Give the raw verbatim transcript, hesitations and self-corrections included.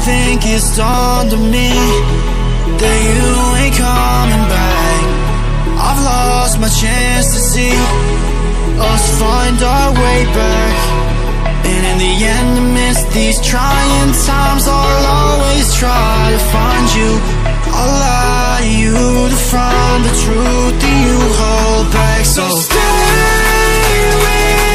think it's dawned on me that you ain't coming back. I've lost my chance to see us find our way back. And in the end, amidst these trying times, I'll always try to find you. I'll lie to you to find the truth that you hold back. So stay with